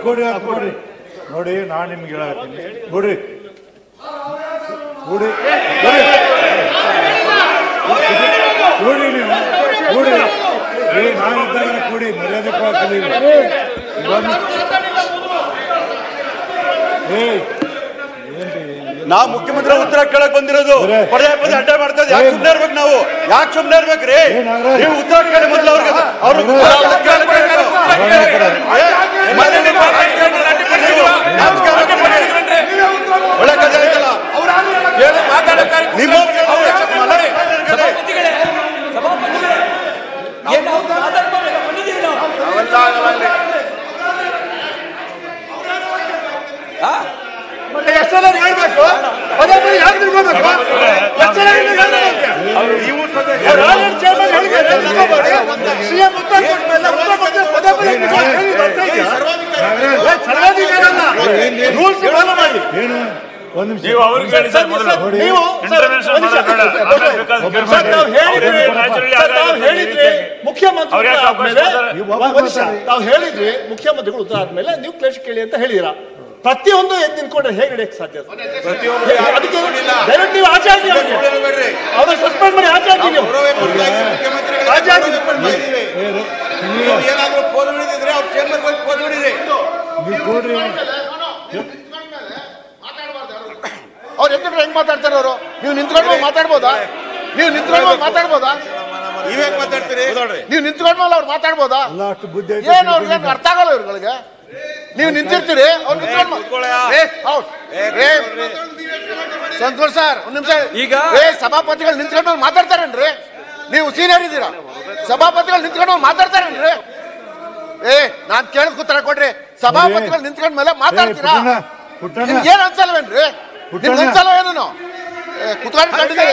ಕೊಡ್ರಿ ನೋಡಿ, ನಾನು ನಿಮ್ಗೆ ಹೇಳತ್ತೀನಿ ಕೊಡ್ರಿ ಕೊಡಿ ಕೊಡಿ ನೀವು ಕೊಡಿ ನಾನಿದ್ದಾಗ ಕೊಡಿ ಮರ್ಯಾದೆ ಕಲಿಯಿಲ್ಲ. ನಾವು ಮುಖ್ಯಮಂತ್ರಿ ಉತ್ತರ ಕೇಳಕ್ ಬಂದಿರೋದು, ಪದೇ ಪದೇ ಅಡ್ಡ ಮಾಡ್ತದೆ. ಯಾಕೆ ಸುಮ್ಮನೆ ಇರ್ಬೇಕು ನಾವು? ಯಾಕೆ ಸುಮ್ಮನೆ ಇರ್ಬೇಕ್ರಿ? ನೀವು ಉತ್ತರ ಕೇಳಿ ಮೊದಲು ಅವ್ರಿಗೆ ಒಳ್ಳೆ ಕಥೆ ಆಯ್ತಲ್ಲ. ಹೇಳ್ಬೇಕು ಪದೇ ಪದೇ ಯಾಕೆ ತಿಳ್ಕೋಬೇಕು? ಒಂದು ನಿಮಿಷ ತಾವು ಹೇಳಿದ್ರಿ ಮುಖ್ಯಮಂತ್ರಿಗಳು ಉತ್ತರ ಆದ್ಮೇಲೆ ನೀವು ಕ್ಲೇಶ್ ಕೇಳಿ ಅಂತ ಹೇಳಿದಿರಾ. ಪ್ರತಿಯೊಂದು ಎದ್ದು ನಿಂತ್ಕೊಂಡ್ರೆ ಹೇಗೆ ನಡೆಯಕ್ಕೆ ಸಾಧ್ಯ? ಅದಕ್ಕೆ ಡೈರೆಕ್ಟ್ ನೀವು ಆಚೆ ಹಾಕಿ, ಅವ್ರನ್ನ ಸಸ್ಪೆಂಡ್ ಮಾಡಿ ಆಚೆ ಹಾಕಿ. ನೀವು ಏನಾದ್ರೂ ಪೋಲ್ ಹಿಡಿದಿದ್ರೆ ಅವ್ರ ಚೇಂಬರ್ ಹೋಗಿ ಪೋಲ್ ಹಿಡಿದ್ರಿ. ಅವ್ರು ಎತ್ತಿದ್ರೆ ಹೆಂಗ್ ಮಾತಾಡ್ತಾರೆ ಅವರು? ನೀವು ನಿಂತ್ಕೊಂಡು ಮಾತಾಡ್ಬೋದಾ? ನೀವು ನಿಂತ್ಕೊಂಡು ಮಾತಾಡ್ಬೋದಾ? ನೀವೇನ್ ಮಾತಾಡ್ತೀರಿ? ನೀವು ನಿಂತ್ಕೊಂಡ್ ಮೇಲೆ ಅವ್ರು ಮಾತಾಡ್ಬೋದಾ? ಏನು ಅವ್ರಿಗೆ ಏನು ಅರ್ಥ ಆಗಲ್ಲ ಇವ್ರುಗಳಿಗೆ? ನೀವು ನಿಂತಿರ್ತೀರಿ, ಅವ್ರು ನಿಂತ್ಕೊಂಡು ಸಂತೋಷ್ ಸರ್ ಒಂದ್ ನಿಮಿಷ. ಈಗ ಸಭಾಪತಿಗಳು ನಿಂತ್ಕೊಂಡು ಮಾತಾಡ್ತಾರೇನ್ರಿ? ನೀವು ಸೀನಿಯರ್ ಇದ್ದೀರಾ, ಸಭಾಪತಿಗಳು ನಿಂತ್ಕೊಂಡು ಮಾತಾಡ್ತಾರೇನ್ರಿ? ನಾನ್ ಕೇಳದ್ ಉತ್ತರ ಕೊಡ್ರಿ. ಸಭಾಪತಿಗಳು ನಿಂತ್ಕೊಂಡ್ ಮೇಲೆ ಮಾತಾಡ್ತೀರಾ? ಏನ್ ಅನ್ಸಲ್ವೇನ್ರಿ? ನಿಮ್ಗೆ ಅನ್ಸಲ್ವ ಏನು? ಕುತ್ಕೊಂಡು ಕಂಡಿದ್ದೀರಿ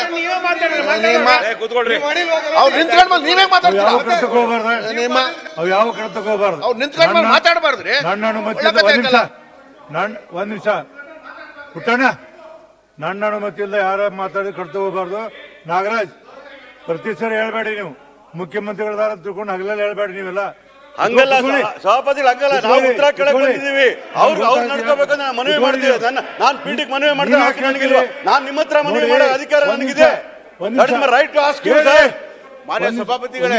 ಅವ್ರು ನಿಂತ್ಕೊಂಡ್ ಮೇಲೆ ನೀವೇ ಮಾತಾಡ್ತೀರಾ? ಯಾವ ಕಡೆ ತಗೋಬಾರ್ದು, ಅವ್ರು ನಿಂತ್ಕೊಂಡ್ ಮೇಲೆ ಮಾತಾಡಬಾರ್ದ್ರಿ. ನನ್ನ ಅನುಮತಿ ಒಂದ್ ನಿಮಿಷ ಪುಟ್ಟಣ್ಣ, ನನ್ನ ಅನುಮತಿ ಇಲ್ಲ ಯಾರ ಮಾತಾಡಿ ಕಡೆ ತಗೋಬಾರ್ದು. ನಾಗರಾಜ್, ಪ್ರತಿ ಸರಿ ಹೇಳ್ಬೇಡಿ ನೀವು, ಮುಖ್ಯಮಂತ್ರಿಗಳದಾರ ತಿಳ್ಕೊಂಡು ಹಗಲಲ್ಲಿ ಹೇಳ್ಬೇಡಿ ನೀವೆಲ್ಲ. ಹಂಗಲ್ಲ ಸಭಾಪತಿಗಳು, ಹಂಗಲ್ಲ. ನಾವು ಉತ್ತರ ಕೇಳಕ್ ಬಂದಿದ್ದೀವಿ. ಅವ್ರು ನಡ್ಕೋಬೇಕು ನಾನು ಮನವಿ ಮಾಡ್ತೀವಿ. ನಾನ್ ಪೀಠಿಗೆ ಮನವಿ ಮಾಡಿದ್ರೆ ನನಗಿಲ್ವಾ? ನಾನ್ ನಿಮ್ಮ ಹತ್ರ ಮನವಿ ಮಾಡೋ ಅಧಿಕಾರ ನನಗಿದೆ. Right to ask you sir. ಮಾನ್ಯ ಸಭಾಪತಿಗಳೇ,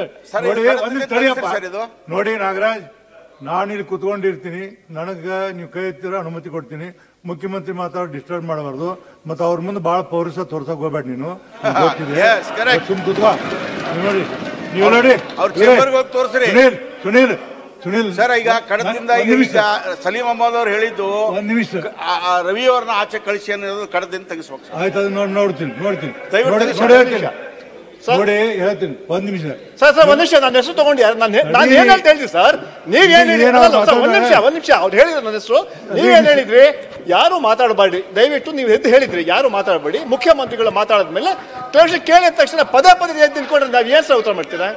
ನೋಡಿ ನಾಗರಾಜ್, ನಾನು ಇಲ್ಲಿ ಕುತ್ಕೊಂಡಿರ್ತೀನಿ, ನನಗ ನೀವು ಕೈ ಎತ್ತಿರ ಅನುಮತಿ ಕೊಡ್ತೀನಿ. ಮುಖ್ಯಮಂತ್ರಿ ಮಾತಾಡೋ ಡಿಸ್ಟರ್ಬ್ ಮಾಡಬಾರ್ದು. ಮತ್ತೆ ಅವ್ರ ಮುಂದೆ ಬಹಳ ಪೌರುಷ ತೋರ್ಸಕ್ ಹೋಗ್ಬೇಡ ನೀನು. ಸುಮ್ ಕುತ್ಕೋ. ನೋಡಿ ನೀವು ನೋಡಿ ಸುನೀಲ್ ಸುನೀಲ್ ಸರ್, ಈಗ ಕಡದಿಂದ ಸಲೀಂ ಅಹಮದ್ ಅವ್ರು ಹೇಳಿದ್ದು ಒಂದ್ ನಿಮಿಷ ರವಿ ಅವ್ರನ್ನ ಆಚೆ ಕಳಿಸಿ ಅನ್ನೋದು ಕಡದಿಂದ ತೆಗಿಸ್ಬೇಕು. ಆಯ್ತು, ಅದು ನೋಡ್ತೀನಿ ನೋಡಿ ಹೇಳ್ತೀನಿ. ಒಂದ್ ನಿಮಿಷ ಸರ್, ಒಂದ್ ನಿಮಿಷ. ನನ್ನ ಹೆಸರು ತಗೊಂಡು ನಾನು ಏನ್ ಹೇಳ್ತಾ ಹೇಳ್ತೀವಿ ಸರ್? ನೀವೇನ್ ಒಂದ್ ನಿಮಿಷ ಅವ್ರು ಹೇಳಿದ್ರು ನನ್ನ ಹೆಸರು. ನೀವೇನ್ ಹೇಳಿದ್ರಿ? ಯಾರು ಮಾತಾಡಬೇಡಿ ದಯವಿಟ್ಟು. ನೀವು ಎದ್ದು ಹೇಳಿದ್ರಿ ಯಾರು ಮಾತಾಡಬೇಡಿ. ಮುಖ್ಯಮಂತ್ರಿಗಳು ಮಾತಾಡಿದ್ಮೇಲೆ ಕ್ಲೇಶ್ ಕೇಳಿದ ತಕ್ಷಣ ಪದೇ ಪದೇ ಎದ್ದು ನಿಂತ್ಕೊಂಡ್ರೆ ನಾವ್ ಏನ್ ಸಹ ಉತ್ತರ ಮಾಡ್ತೀರಾ?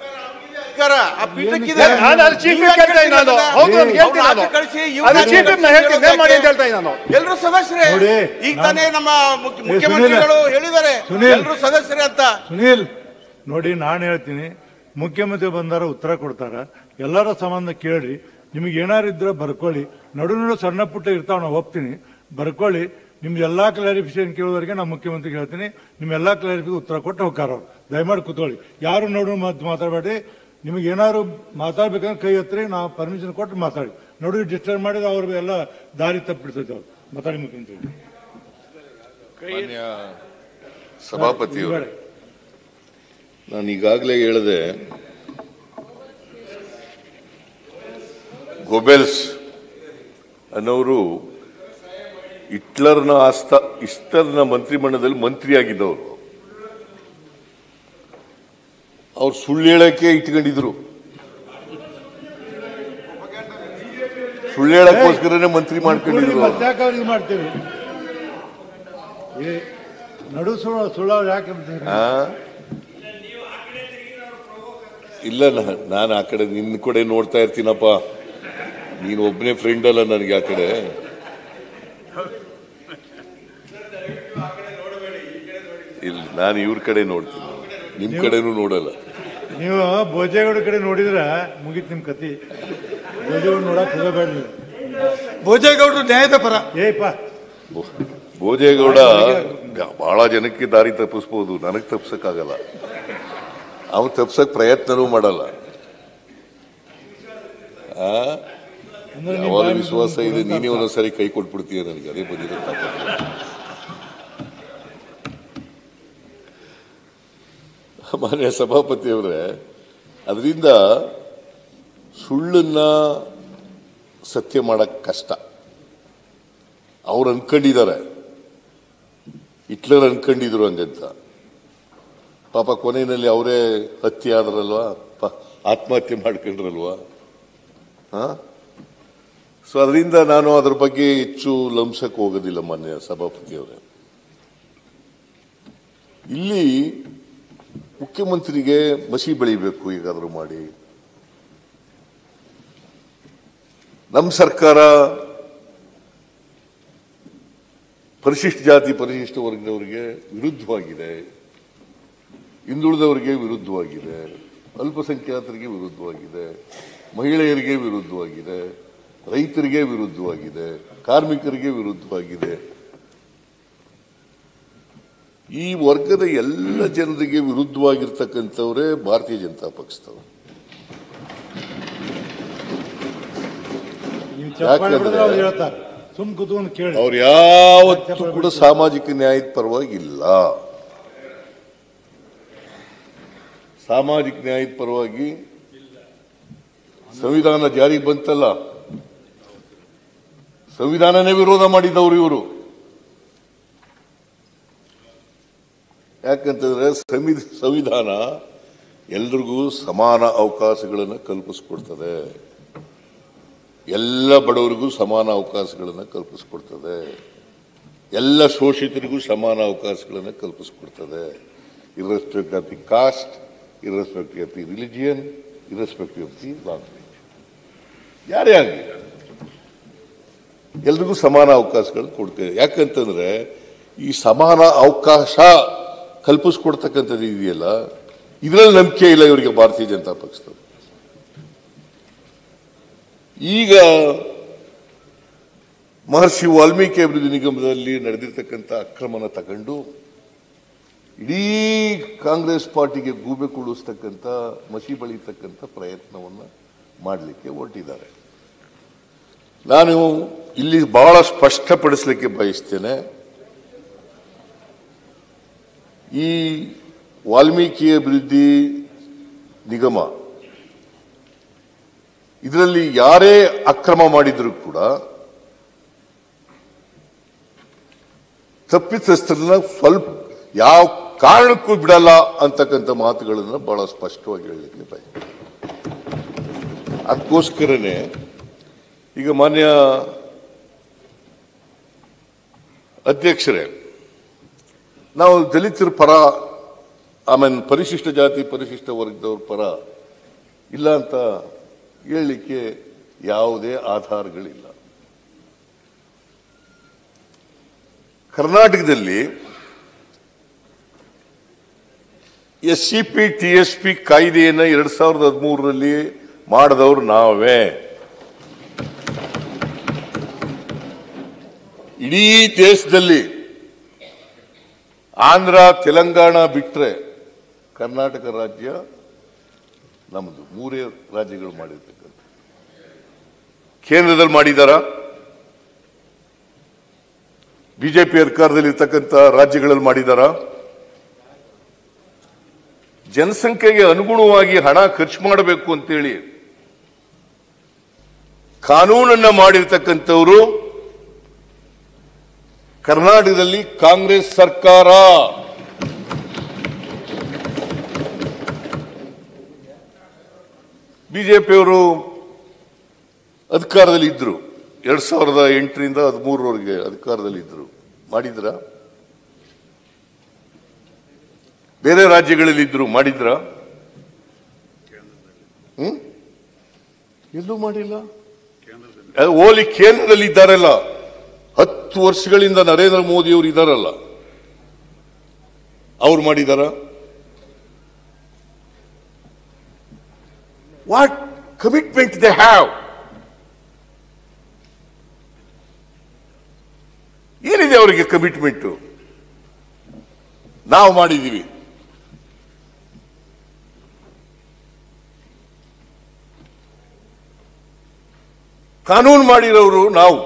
ಎಲ್ಲರೂ ಸದಸ್ಯರೇ. ಈಗ ತಾನೇ ನಮ್ಮ ಮುಖ್ಯಮಂತ್ರಿಗಳು ಹೇಳಿದ್ದಾರೆ ಎಲ್ಲರೂ ಸದಸ್ಯರೇ ಅಂತ. ಸುನೀಲ್ ನೋಡಿ, ನಾನು ಹೇಳ್ತೀನಿ, ಮುಖ್ಯಮಂತ್ರಿ ಬಂದಾರ ಉತ್ತರ ಕೊಡ್ತಾರ. ಎಲ್ಲರ ಸಂಬಂಧ ಕೇಳ್ರಿ. ನಿಮ್ಗೆ ಏನಾರು ಇದ್ರೆ ಬರ್ಕೊಳ್ಳಿ. ನಡು ಸಣ್ಣ ಪುಟ್ಟ ಇರ್ತಾವ, ನಾವು ಒಪ್ತೀನಿ, ಬರ್ಕೊಳ್ಳಿ. ನಿಮ್ದು ಎಲ್ಲಾ ಕ್ಲಾರಿಫಿಕೇಶನ್ ಕೇಳೋವರೆಗೆ ನಾವು ಮುಖ್ಯಮಂತ್ರಿಗೆ ಹೇಳ್ತೀನಿ. ನಿಮ್ ಎಲ್ಲಾ ಕ್ಲಾರಿಫಿಕೇಶನ್ ಉತ್ತರ ಕೊಟ್ಟು ಹೋಗ್ತಾರ ಅವ್ರು. ದಯಮಾಡಿ ಕೂತ್ಕೊಳ್ಳಿ. ಯಾರು ನೋಡು ಮಾತಾಡಬೇಡಿ. ನಿಮಗೆ ಏನಾದ್ರು ಮಾತಾಡ್ಬೇಕಂದ್ರೆ ಕೈ ಹತ್ರಿ, ನಾವು ಪರ್ಮಿಷನ್ ಕೊಟ್ಟು ಮಾತಾಡಿ. ನೋಡಿ ಡಿಸ್ಟರ್ಬ್ ಮಾಡಿದ್ರೆ ಅವ್ರ ಎಲ್ಲ ದಾರಿ ತಪ್ಪಿಡ್ತೈತೆ. ಅವ್ರು ಮಾತಾಡಿ ಮುಖ್ಯಮಂತ್ರಿ. ಸಭಾಪತಿಯವರು, ನಾನು ಈಗಾಗಲೇ ಹೇಳಿದೆ, ಗೋಬೆಲ್ಸ್ ಅನ್ನೋರು ಹಿಟ್ಲರ್ನ ಮಂತ್ರಿಮಂಡಲದಲ್ಲಿ ಮಂತ್ರಿಯಾಗಿದ್ದವರು. ಅವ್ರು ಸುಳ್ಳು ಹೇಳಕ್ಕೆ ಇಟ್ಕೊಂಡಿದ್ರು. ಸುಳ್ಳು ಹೇಳಕ್ಕೋಸ್ಕರನೇ ಮಂತ್ರಿ ಮಾಡ್ಕೊಂಡಿದ್ರು. ಮಾಡ್ತೀವಿ ನಡು ಸುಳ್ಳು ಯಾಕೆ? ಇಲ್ಲ, ನಾನು ಆ ಕಡೆ ನಿನ್ನ ಕಡೆ ನೋಡ್ತಾ ಇರ್ತೀನಪ್ಪ. ನೀನು ಒಬ್ಬನೇ ಫ್ರೆಂಡ್ ಅಲ್ಲ ನನಗೆ ಆ ಕಡೆ. ಇಲ್ಲ, ನಾನು ಇವ್ರ ಕಡೆ ನೋಡ್ತೀನಿ, ನಿಮ್ ಕಡೆನೂ ನೋಡಲ್ಲ. ನೀವು ಭೋಜೇಗೌಡ ಕಡೆ ನೋಡಿದ್ರ ಮುಗೀತು ನಿಮ್ ಕತಿ. ನೋಡಕ್ ಹೋಗಬೇಡ್ರಿ. ಭೋಜೇಗೌಡರು ನ್ಯಾಯದ ಪರ. ಏಪ್ಪ ಭೋಜೇಗೌಡ ಬಹಳ ಜನಕ್ಕೆ ದಾರಿ ತಪ್ಪಿಸ್ಬೋದು, ನನಗ್ ತಪ್ಸಕ್ಕಾಗಲ್ಲ. ಅವ್ನು ತಪ್ಸಕ್ ಪ್ರಯತ್ನನೂ ಮಾಡಲ್ಲ. ಯಾವಾಗ ವಿಶ್ವಾಸ ಇದೆ, ನೀನೇ ಒಂದೊಂದ್ಸರಿ ಕೈ ಕೊಟ್ಬಿಡ್ತೀಯ ನನಗೆ, ಅದೇ ಬಂದಿರೋ ಮಾನ್ಯ ಸಭಾಪತಿಯವರೇ, ಅದರಿಂದ ಸುಳ್ಳನ್ನ ಸತ್ಯ ಮಾಡಕ್ ಕಷ್ಟ. ಅವ್ರು ಅನ್ಕೊಂಡಿದ್ದಾರೆ, ಹಿಟ್ಲರ್ ಅನ್ಕೊಂಡಿದ್ರು ಹಂಗಂತ. ಪಾಪ ಕೊನೆಯಲ್ಲಿ ಅವರೇ ಹತ್ಯೆ ಆದ್ರಲ್ವಾ, ಆತ್ಮಹತ್ಯೆ ಮಾಡ್ಕೊಂಡ್ರಲ್ವಾ. ಸೊ ಅದರಿಂದ ನಾನು ಅದ್ರ ಬಗ್ಗೆ ಹೆಚ್ಚು ಲಂಸಕ್ಕೆ ಹೋಗೋದಿಲ್ಲ ಮಾನ್ಯ ಸಭಾಪತಿಯವರೇ. ಇಲ್ಲಿ ಮುಖ್ಯಮಂತ್ರಿಗೆ ಮಸಿ ಬೆಳಿಬೇಕು ಈಗಾದ್ರೂ ಮಾಡಿ. ನಮ್ಮ ಸರ್ಕಾರ ಪರಿಶಿಷ್ಟ ಜಾತಿ ಪರಿಶಿಷ್ಟ ವರ್ಗದವರಿಗೆ ವಿರುದ್ಧವಾಗಿದೆ, ಹಿಂದುಳಿದವರಿಗೆ ವಿರುದ್ಧವಾಗಿದೆ, ಅಲ್ಪಸಂಖ್ಯಾತರಿಗೆ ವಿರುದ್ಧವಾಗಿದೆ, ಮಹಿಳೆಯರಿಗೆ ವಿರುದ್ಧವಾಗಿದೆ, ರೈತರಿಗೆ ವಿರುದ್ಧವಾಗಿದೆ, ಕಾರ್ಮಿಕರಿಗೆ ವಿರುದ್ಧವಾಗಿದೆ. ಈ ವರ್ಗದ ಎಲ್ಲ ಜನರಿಗೆ ವಿರುದ್ಧವಾಗಿರ್ತಕ್ಕಂಥವರೇ ಭಾರತೀಯ ಜನತಾ ಪಕ್ಷದವರು. ಅವ್ರು ಯಾವತ್ತೂ ಕೂಡ ಸಾಮಾಜಿಕ ನ್ಯಾಯದ ಪರವಾಗಿಲ್ಲ. ಸಾಮಾಜಿಕ ನ್ಯಾಯದ ಪರವಾಗಿ ಸಂವಿಧಾನ ಜಾರಿಗೆ ಬಂತಲ್ಲ, ಸಂವಿಧಾನನೇ ವಿರೋಧ ಮಾಡಿದವರು ಇವರು. ಯಾಕಂತಂದ್ರೆ ಸಂವಿಧಾನ ಎಲ್ರಿಗೂ ಸಮಾನ ಅವಕಾಶಗಳನ್ನು ಕಲ್ಪಿಸ್ಕೊಡ್ತದೆ, ಎಲ್ಲ ಬಡವರಿಗೂ ಸಮಾನ ಅವಕಾಶಗಳನ್ನು ಕಲ್ಪಿಸ್ಕೊಡ್ತದೆ, ಎಲ್ಲ ಶೋಷಿತರಿಗೂ ಸಮಾನ ಅವಕಾಶಗಳನ್ನು ಕಲ್ಪಿಸ್ಕೊಡ್ತದೆ. Irrespective of the caste, irrespective of the religion, irrespective of the language, ಯಾರೇ ಆಗಲಿ ಎಲ್ರಿಗೂ ಸಮಾನ ಅವಕಾಶಗಳು ಕೊಡ್ತೇವೆ. ಯಾಕಂತಂದ್ರೆ ಈ ಸಮಾನ ಅವಕಾಶ ಕಲ್ಪಿಸ್ಕೊಡ್ತಕ್ಕಂಥದ್ದು ಇದೆಯಲ್ಲ, ಇದರಲ್ಲಿ ನಂಬಿಕೆ ಇಲ್ಲ ಇವರಿಗೆ ಭಾರತೀಯ ಜನತಾ ಪಕ್ಷದವರು. ಈಗ ಮಹರ್ಷಿ ವಾಲ್ಮೀಕಿ ಅಭಿವೃದ್ಧಿ ನಿಗಮದಲ್ಲಿ ನಡೆದಿರ್ತಕ್ಕಂಥ ಅಕ್ರಮನ ತಗೊಂಡು ಇಡೀ ಕಾಂಗ್ರೆಸ್ ಪಾರ್ಟಿಗೆ ಗೂಬೆ ಕುಳಿಸ್ತಕ್ಕಂಥ, ಮಸಿ ಬಳಿತಕ್ಕಂಥ ಪ್ರಯತ್ನವನ್ನು ಮಾಡಲಿಕ್ಕೆ ಹೊರಟಿದ್ದಾರೆ. ನಾನು ಇಲ್ಲಿ ಬಹಳ ಸ್ಪಷ್ಟಪಡಿಸಲಿಕ್ಕೆ ಬಯಸ್ತೇನೆ, ಈ ವಾಲ್ಮೀಕಿ ಅಭಿವೃದ್ಧಿ ನಿಗಮ ಇದರಲ್ಲಿ ಯಾರೇ ಅಕ್ರಮ ಮಾಡಿದ್ರು ಕೂಡ ತಪ್ಪಿತಸ್ಥರನ್ನ ಸ್ವಲ್ಪ ಯಾವ ಕಾರಣಕ್ಕೂ ಬಿಡಲ್ಲ ಅಂತಕ್ಕಂಥ ಮಾತುಗಳನ್ನು ಬಹಳ ಸ್ಪಷ್ಟವಾಗಿ ಹೇಳಲಿಕ್ಕೆ ಬಯಸ್ತೇನೆ. ಅದಕ್ಕೋಸ್ಕರನೇ ಈಗ ಮಾನ್ಯ ಅಧ್ಯಕ್ಷರೇ, ನಾವು ದಲಿತರ ಪರ, ಆಮೇಲೆ ಪರಿಶಿಷ್ಟ ಜಾತಿ ಪರಿಶಿಷ್ಟ ವರ್ಗದವ್ರ ಪರ ಇಲ್ಲ ಅಂತ ಹೇಳಲಿಕ್ಕೆ ಯಾವುದೇ ಆಧಾರಗಳಿಲ್ಲ. ಕರ್ನಾಟಕದಲ್ಲಿ SCP TSP ಕಾಯ್ದೆಯನ್ನು 2013ರಲ್ಲಿ ಮಾಡಿದವರು ನಾವೇ. ಇಡೀ ದೇಶದಲ್ಲಿ ಆಂಧ್ರ ತೆಲಂಗಾಣ ಬಿಟ್ರೆ ಕರ್ನಾಟಕ ರಾಜ್ಯ ನಮ್ಮದು, 3 ರಾಜ್ಯಗಳು ಮಾಡಿರ್ತಕ್ಕಂಥ. ಕೇಂದ್ರದಲ್ಲಿ ಮಾಡಿದಾರ? ಬಿಜೆಪಿ ಸರ್ಕಾರದಲ್ಲಿ ಇರ್ತಕ್ಕಂಥ ರಾಜ್ಯಗಳಲ್ಲಿ ಮಾಡಿದಾರ? ಜನಸಂಖ್ಯೆಗೆ ಅನುಗುಣವಾಗಿ ಹಣ ಖರ್ಚು ಮಾಡಬೇಕು ಅಂತೇಳಿ ಕಾನೂನನ್ನ ಮಾಡಿರ್ತಕ್ಕಂಥವರು ಕರ್ನಾಟಕದಲ್ಲಿ ಕಾಂಗ್ರೆಸ್ ಸರ್ಕಾರ. ಬಿಜೆಪಿಯವರು ಅಧಿಕಾರದಲ್ಲಿ ಇದ್ರು, 2008ರಿಂದ 2013ರವರೆಗೆ ಅಧಿಕಾರದಲ್ಲಿ ಇದ್ರು. ಮಾಡಿದ್ರ? ಬೇರೆ ರಾಜ್ಯಗಳಲ್ಲಿ ಇದ್ರು, ಮಾಡಿದ್ರ? ಎಲ್ಲೂ ಮಾಡಿಲ್ಲ. ಓಲಿ ಕೇಂದ್ರದಲ್ಲಿ ಇದ್ದಾರಲ್ಲ, 10 ವರ್ಷಗಳಿಂದ ನರೇಂದ್ರ ಮೋದಿ ಅವರು ಇದ್ದಾರಲ್ಲ, ಅವ್ರು ಮಾಡಿದಾರ? What commitment they have? ಏನಿದೆ ಅವರಿಗೆ ಕಮಿಟ್ಮೆಂಟ್? ನಾವು ಮಾಡಿದ್ದೀವಿ. ಕಾನೂನು ಮಾಡಿರೋರು ನಾವು.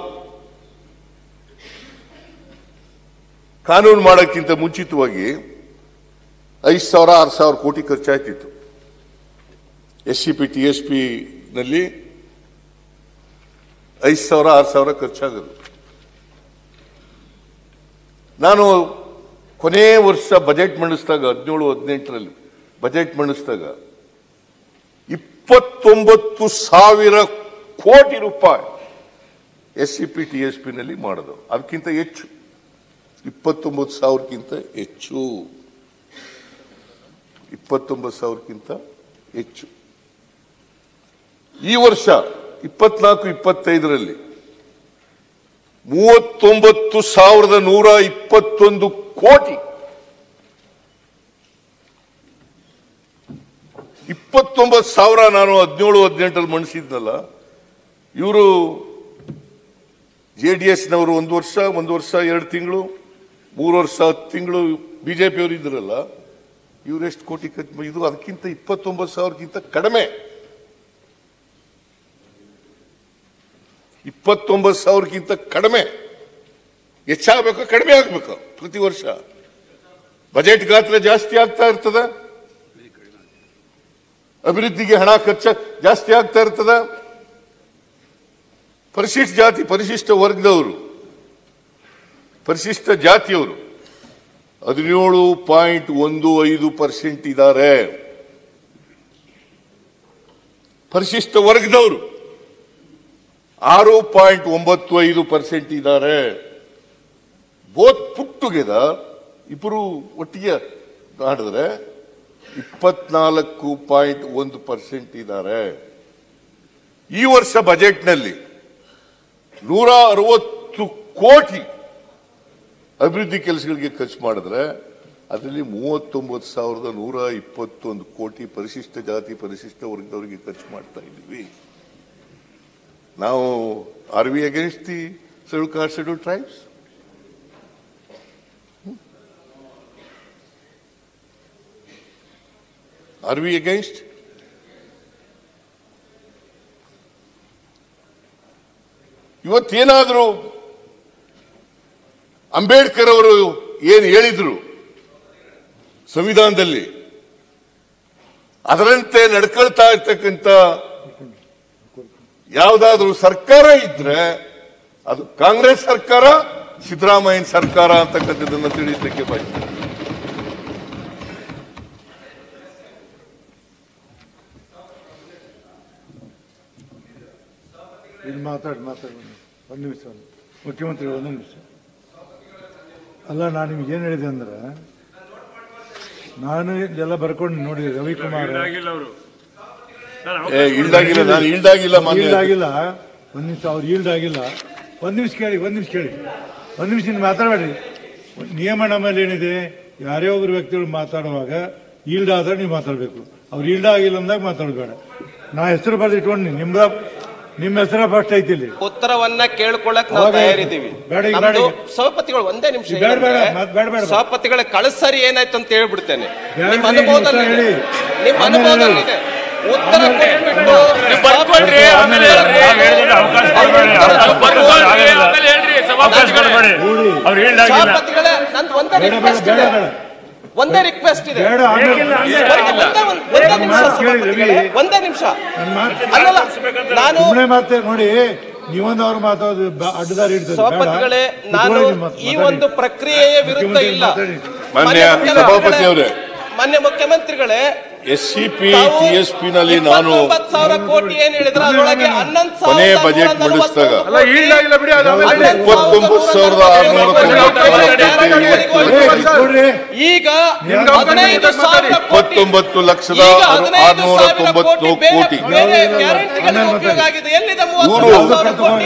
ಕಾನೂನು ಮಾಡೋಕ್ಕಿಂತ ಮುಂಚಿತವಾಗಿ 5,000 6,000 ಕೋಟಿ ಖರ್ಚಾಯ್ತಿತ್ತು. SCP TSP ನಲ್ಲಿ 5,000 6,000 ಖರ್ಚಾಗದು. ನಾನು ಕೊನೆ ವರ್ಷ ಬಜೆಟ್ ಮಂಡಿಸಿದಾಗ 17-18ರಲ್ಲಿ ಬಜೆಟ್ ಮಂಡಿಸಿದಾಗ 29,000 ಕೋಟಿ ರೂಪಾಯಿ SCP TSP ನಲ್ಲಿ ಮಾಡೋದು. ಅದಕ್ಕಿಂತ ಹೆಚ್ಚು, 29,000ಕ್ಕಿಂತ ಹೆಚ್ಚು, 29,000ಕ್ಕಿಂತ ಹೆಚ್ಚು. ಈ ವರ್ಷ 24-25ರಲ್ಲಿ 39,121 ಕೋಟಿ. 29,000 ನಾನು 17-18ರಲ್ಲಿ ಮಂಡಿಸಿದ್ನಲ್ಲ. ಇವರು JDSನವರು 1 ವರ್ಷ 2 ತಿಂಗಳು 3 ವರ್ಷ 10 ತಿಂಗಳು ಬಿಜೆಪಿಯವರು ಇದ್ರಲ್ಲ, ಇವರು ಎಷ್ಟು ಕೋಟಿ ಖರ್ಚು? ಇದು ಅದಕ್ಕಿಂತ 29,000ಕ್ಕಿಂತ ಕಡಿಮೆ. 29,000ಕ್ಕಿಂತ ಕಡಿಮೆ. ಹೆಚ್ಚಾಗಬೇಕು, ಕಡಿಮೆ ಆಗಬೇಕು? ಪ್ರತಿ ವರ್ಷ ಬಜೆಟ್ ಗಾತ್ರ ಜಾಸ್ತಿ ಆಗ್ತಾ ಇರ್ತದ, ಅಭಿವೃದ್ಧಿಗೆ ಹಣ ಖರ್ಚ ಜಾಸ್ತಿ ಆಗ್ತಾ ಇರ್ತದ. ಪರಿಶಿಷ್ಟ ಜಾತಿ ಪರಿಶಿಷ್ಟ ವರ್ಗದವರು ಪರಿಶಿಷ್ಟ ಜಾತಿಯವರು 17.15% ಇದ್ದಾರೆ. ಪರಿಶಿಷ್ಟ ವರ್ಗದವರು 6.95% ಇದ್ದಾರೆ. ಬೋತ್ ಪುಟ್ ಟುಗೆದರ್ ಇಬ್ಬರು ಒಟ್ಟಿಗೆ ಮಾಡಿದ್ರೆ 24.1% ಇದ್ದಾರೆ. ಈ ವರ್ಷ ಬಜೆಟ್ನಲ್ಲಿ 160 ಕೋಟಿ ಅಭಿವೃದ್ಧಿ ಕೆಲಸಗಳಿಗೆ ಖರ್ಚು ಮಾಡಿದ್ರೆ ಅದರಲ್ಲಿ 39,121 ಕೋಟಿ ಪರಿಶಿಷ್ಟ ಜಾತಿ ಪರಿಶಿಷ್ಟ ವರ್ಗದವರಿಗೆ ಖರ್ಚು ಮಾಡ್ತಾ ಇದ್ದೀವಿ. ನಾವು are we against the schedule caste schedule tribes? Are we against? ಇವತ್ತೇನಾದರೂ ಅಂಬೇಡ್ಕರ್ ಅವರು ಏನು ಹೇಳಿದ್ರು ಸಂವಿಧಾನದಲ್ಲಿ, ಅದರಂತೆ ನಡ್ಕೊಳ್ತಾ ಇರ್ತಕ್ಕಂಥ ಯಾವುದಾದ್ರೂ ಸರ್ಕಾರ ಇದ್ರೆ ಅದು ಕಾಂಗ್ರೆಸ್ ಸರ್ಕಾರ, ಸಿದ್ದರಾಮಯ್ಯನ ಸರ್ಕಾರ ಅಂತಕ್ಕಂಥದ್ದನ್ನು ತಿಳಿಸಲಿಕ್ಕೆ ಬಯಸ್ತಾರೆ. ಮಾತಾಡಿ ಒಂದು ನಿಮಿಷ, ಮುಖ್ಯಮಂತ್ರಿ ಒಂದು ನಿಮಿಷ. ಅಲ್ಲ, ನಾನು ನಿಮ್ಗೆ ಏನು ಹೇಳಿದೆ ಅಂದ್ರೆ, ನಾನು ಎಲ್ಲ ಬರ್ಕೊಂಡು ನೋಡಿ ರವಿಕುಮಾರ್ ಈಲ್ಡ್ ಆಗಿಲ್ಲ ಒಂದು ನಿಮಿಷ, ಅವ್ರು ಈಲ್ಡ್ ಆಗಿಲ್ಲ. ಒಂದು ನಿಮಿಷ ಕೇಳಿ ನೀವು ಮಾತಾಡಬೇಡ್ರಿ. ನಿಯಮ ನಮ್ಮಲ್ಲಿ ಏನಿದೆ, ಯಾರೇ ಒಬ್ಬರು ವ್ಯಕ್ತಿಗಳು ಮಾತಾಡುವಾಗ ಈಲ್ಡ್ ಆದ್ರೆ ನೀವು ಮಾತಾಡಬೇಕು. ಅವ್ರು ಈಲ್ಡ್ ಆಗಿಲ್ಲ ಅಂದಾಗ ಮಾತಾಡಬೇಡ. ನಾ ಹೆಸರು ಬರೆದು ಇಟ್ಕೊಂಡು ನಿಮ್ಮ ಹೆಸರ ಫಸ್ಟ್ ಐತಿ ಇಲ್ಲಿ. ಉತ್ತರವನ್ನ ಕೇಳ್ಕೊಳ್ಳಕ್ ನಾವು ತಯಾರಿದ್ದೀವಿ. ಸಭಾಪತಿಗಳು ಒಂದೇ ನಿಮಿಷ, ಸಭಾಪತಿಗಳ ಕಳಿಸರಿ ಏನಾಯ್ತು ಅಂತ ಹೇಳ್ಬಿಡ್ತೇನೆ. ನಿಮ್ಮ ಅನುಭವದಲ್ಲಿ ಉತ್ತರ ಕೊಟ್ಬಿಟ್ಟು ಸಭಾಪತಿಗಳೇ, ನಂದು ಒಂದೇ ರಿಕ್ವೆಸ್ಟ್ ಇದೆ. ಒಂದೇ ನಿಮಿಷ ಅಲ್ಲಲ್ಲ, ನಾನು ಮತ್ತೆ ನೋಡಿ, ನೀವೊಂದು ಅವ್ರು ಮಾತಾಡೋದು ಅಡ್ಡದಾರಿ ಇಡ್ತಾರೆ. ಸಭಾಪತಿಗಳೇ, ನಾನು ಈ ಒಂದು ಪ್ರಕ್ರಿಯೆಯ ವಿರುದ್ಧ ಇಲ್ಲ. ಮಾನ್ಯ ಮುಖ್ಯಮಂತ್ರಿಗಳೇ, SCP TSP ನಲ್ಲಿ ನಾನು 29,000 ಕೋಟಿ ಏನ್ ಹೇಳಿದ್ರೆ ಅದರೊಳಗೆ 11,000 ಕೊನೆ ಬಜೆಟ್ ಮಂಡಿಸಿದಾಗ 29,690 ಈಗ 15,000 ಕೋಟಿ 19,690 ಕೋಟಿ ಗ್ಯಾರಂಟಿಗಳಿಗೆ ಉಪಯೋಗ ಆಗಿದೆ. ಎಲ್ಲಿದೆ 39,000 ಕೋಟಿ?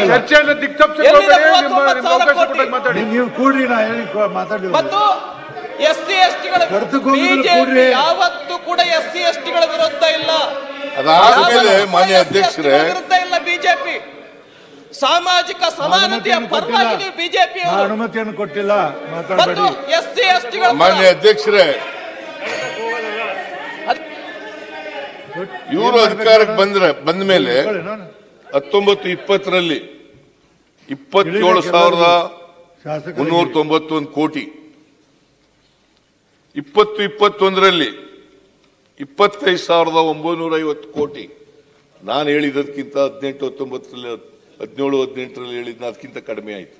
ನೀವು ಕೂಡ್ರಿ, ನಾ ಹೇಳಿ ಮಾತಾಡಿ. ಮತ್ತು SC STಗಳ ಬಿಜೆಪಿ ಯಾವತ್ತೂ ಕೂಡ SC STಗಳ ವಿರುದ್ಧ ಇಲ್ಲ. ಅದಾದ್ಮೇಲೆ ಮಾನ್ಯ ಅಧ್ಯಕ್ಷರೇ, ವಿರುದ್ಧ ಇಲ್ಲ ಬಿಜೆಪಿ. ಸಾಮಾಜಿಕ ಸಮಾನತೆಯ ಪರವಾಗಿ ಬಿಜೆಪಿ ಅನುಮತಿಯನ್ನು ಕೊಟ್ಟಿಲ್ಲ, ಮಾತಾಡಬೇಡಿ. ಎಸ್ಸಿ ಎಸ್ಟಿಗಳ ಮಾನ್ಯ ಅಧ್ಯಕ್ಷರೇ, ಇವರು ಅಧಿಕಾರಕ್ಕೆ ಬಂದ ಮೇಲೆ 1920ರಲ್ಲಿ 27,391 ಕೋಟಿ, 2021ರಲ್ಲಿ 25,950 ಕೋಟಿ. ನಾನು ಹೇಳಿದ್ದಕ್ಕಿಂತ 18-19ರಲ್ಲಿ 17-18ರಲ್ಲಿ ಹೇಳಿದ್ನ ಅದಕ್ಕಿಂತ ಕಡಿಮೆ ಆಯ್ತು.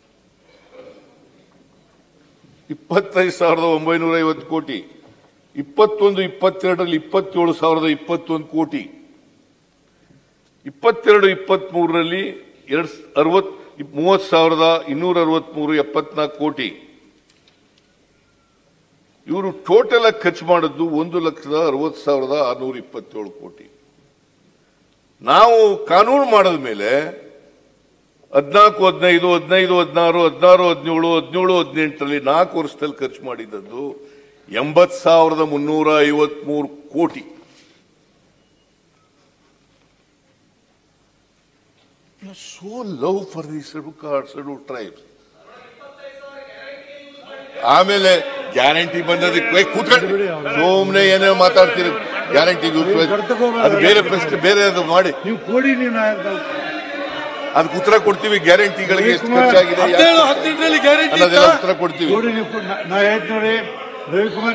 25,950 ಕೋಟಿ. 21-22ರಲ್ಲಿ 27,021 ಕೋಟಿ. 22-23ರಲ್ಲಿ 30,263 74 ಕೋಟಿ. ಇವರು ಟೋಟಲ್ ಆಗಿ ಖರ್ಚು ಮಾಡಿದ್ದು 1,60,60,627 ಕೋಟಿ. ನಾವು ಕಾನೂನು ಮಾಡಿದ ಮೇಲೆ 14, 15, 15, 16, 16, 17, 17, 18ರಲ್ಲಿ 4 ವರ್ಷದಲ್ಲಿ ಖರ್ಚು ಮಾಡಿದ್ದದ್ದು 80,353 ಕೋಟಿ. So love for the scheduled tribes. ಆಮೇಲೆ ಗ್ಯಾರಂಟಿ ಬಂದದಕ್ಕೆ ಕೂತ್ಕೊಂಡು ಸುಮ್ಮನೆ ಏನೇ ಮಾತಾಡ್ತೀರಿ. ಗ್ಯಾರಂಟಿ ಅದು ಬೇರೆ ಪ್ರಶ್ನೆ, ಬೇರೆ ಅದು ಮಾಡಿ ನೀವು ಕೊಡಿ, ನೀವು ಅದಕ್ಕೆ ಉತ್ತರ ಕೊಡ್ತೀವಿ. ಗ್ಯಾರಂಟಿಗಳಿಗೆ ಎಷ್ಟು ಖರ್ಚಾಗಿದೆ ಅನ್ನೋದೆಲ್ಲ ಉತ್ತರ ಕೊಡ್ತೀವಿ. ನಾ ಹೇಳ್ತೀನಿ ನೋಡಿ, ರವಿಕುಮಾರ್